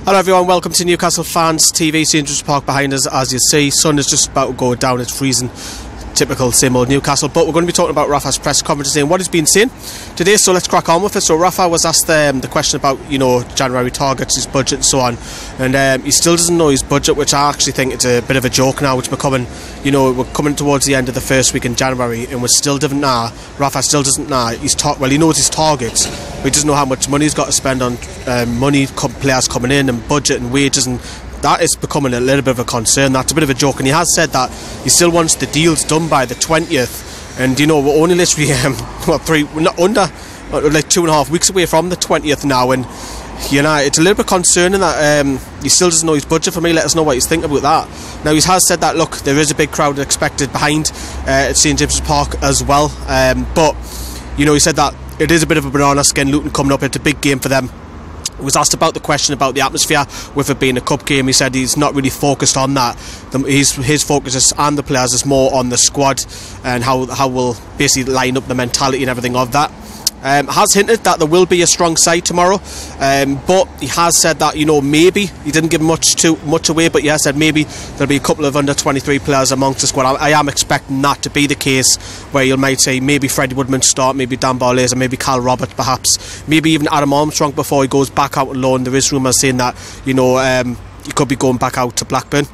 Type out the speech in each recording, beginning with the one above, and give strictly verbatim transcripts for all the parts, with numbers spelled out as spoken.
Hello everyone, welcome to Newcastle Fans T V. Saint James's Park behind us, as you see. Sun is just about to go down, it's freezing. Typical, same old Newcastle. But we're going to be talking about Rafa's press conference and what he's been saying today, so let's crack on with it. So Rafa was asked um, the question about, you know, January targets, his budget and so on, and um, he still doesn't know his budget, which I actually think it's a bit of a joke now. It's becoming, you know, we're coming towards the end of the first week in January and we're still different now. Rafa still doesn't know his tar well, he knows his targets, but he doesn't know how much money he's got to spend on um, money, com players coming in, and budget and wages, and that is becoming a little bit of a concern. That's a bit of a joke, and he has said that he still wants the deals done by the twentieth, and you know, we're only literally um, what, three, we're not under like two and a half weeks away from the twentieth now, and you know, it's a little bit concerning that um, he still doesn't know his budget. For me, let us know what he's thinking about that. Now, he has said that, look, there is a big crowd expected behind uh, at Saint James's Park as well, um, but you know, he said that it is a bit of a banana skin. Luton coming up, it's a big game for them. Was asked about the question about the atmosphere with it being a cup game. He said he's not really focused on that. The, his, his focus is, and the players is more on the squad and how, how we'll basically line up the mentality and everything of that. Um, has hinted that there will be a strong side tomorrow, um, but he has said that, you know, maybe he didn't give much too much away, but he has said maybe there'll be a couple of under twenty-three players amongst the squad. I, I am expecting that to be the case, where you might say maybe Freddie Woodman start, maybe Dan Barlaser, maybe Cal Roberts perhaps, maybe even Adam Armstrong before he goes back out on loan. There is rumours saying that, you know, um, he could be going back out to Blackburn.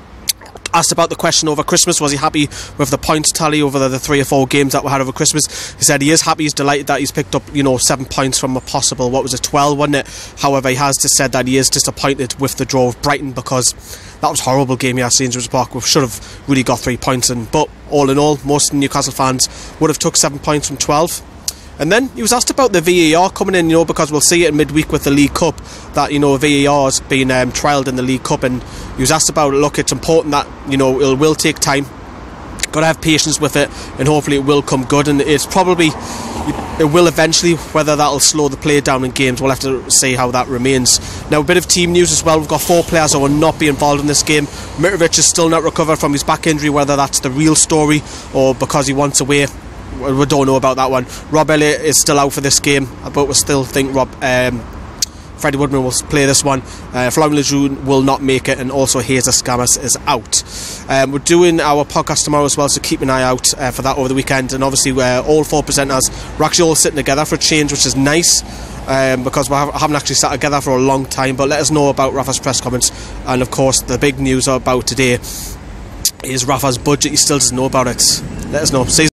Asked about the question over Christmas, was he happy with the points tally over the, the three or four games that we had over Christmas? He said he is happy, he's delighted that he's picked up, you know, seven points from a possible, what was it, twelve, wasn't it? However, he has just said that he is disappointed with the draw of Brighton, because that was a horrible game here at Saint James's Park. We should have really got three points in, but all in all, most Newcastle fans would have took seven points from twelve. And then he was asked about the V A R coming in, you know, because we'll see it in midweek with the League Cup, that, you know, V A R has been um, trialled in the League Cup, and he was asked about it. Look, it's important that, you know, it will take time, got to have patience with it, and hopefully it will come good, and it's probably, it will eventually. Whether that'll slow the play down in games, we'll have to see how that remains. Now, a bit of team news as well. We've got four players who will not be involved in this game. Mitrovic is still not recovered from his back injury, whether that's the real story or because he wants away, we don't know about that one. Rob Elliott is still out for this game, but we still think Rob um, Freddie Woodman will play this one. uh, Florian Lejeune will not make it, and also Hazer Scamas is out. Um, we're doing our podcast tomorrow as well, so keep an eye out uh, for that over the weekend. And obviously uh, all four presenters, we're actually all sitting together for a change, which is nice, um, because we haven't actually sat together for a long time. But let us know about Rafa's press comments, and of course the big news about today is Rafa's budget. He still doesn't know about it. Let us know. See